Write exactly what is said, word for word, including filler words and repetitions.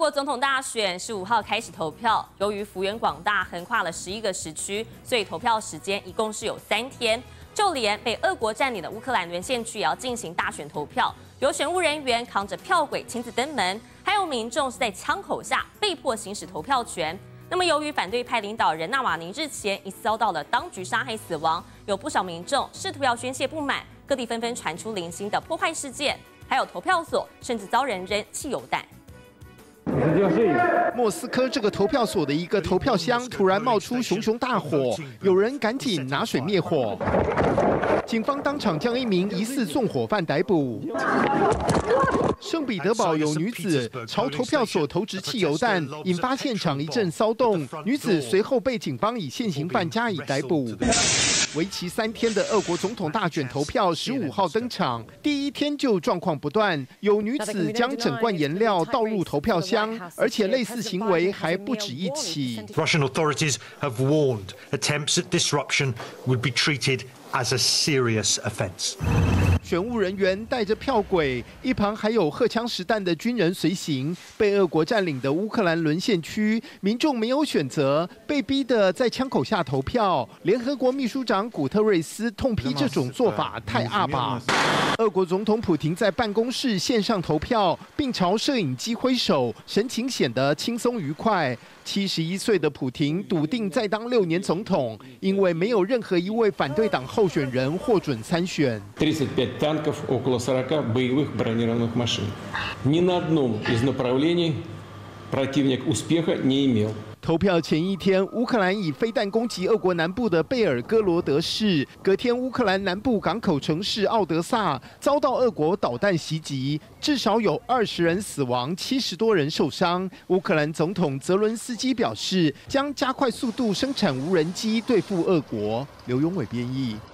国总统大选十五号开始投票，由于幅员广大，横跨了十一个时区，所以投票时间一共是有三天。就连被俄国占领的乌克兰沦陷区也要进行大选投票，有选务人员扛着票轨亲自登门，还有民众是在枪口下被迫行使投票权。那么，由于反对派领导人纳瓦尼日前疑遭到了当局杀害死亡，有不少民众试图要宣泄不满，各地纷纷传出零星的破坏事件，还有投票所甚至遭人扔汽油弹。 莫斯科这个投票所的一个投票箱突然冒出熊熊大火，有人赶紧拿水灭火。警方当场将一名疑似纵火犯逮捕。圣彼得堡有女子朝投票所投掷汽油弹，引发现场一阵骚动。女子随后被警方以现行犯加以逮捕。 为期三天的俄国总统大选投票十五号登场，第一天就状况不断，有女子将整罐颜料倒入投票箱，而且类似行为还不止一起。 Russian authorities have warned attempts at disruption would be treated as a serious offence. 选务人员带着票轨，一旁还有荷枪实弹的军人随行。被俄国占领的乌克兰沦陷区，民众没有选择，被逼得在枪口下投票。联合国秘书长古特瑞斯痛批这种做法太阿爸。俄国总统普廷在办公室线上投票，并朝摄影机挥手，神情显得轻松愉快。 七十一岁的普廷笃定再当六年总统，因为没有任何一位反对党候选人获准参选。 тридцать пять танков, около сорока боевых бронированных машин. Ни на одном из направлений противник успеха не имел. 投票前一天，乌克兰以飞弹攻击俄国南部的贝尔哥罗德市。隔天，乌克兰南部港口城市奥德萨遭到俄国导弹袭击，至少有二十人死亡，七十多人受伤。乌克兰总统泽伦斯基表示，将加快速度生产无人机对付俄国。刘永伟编译。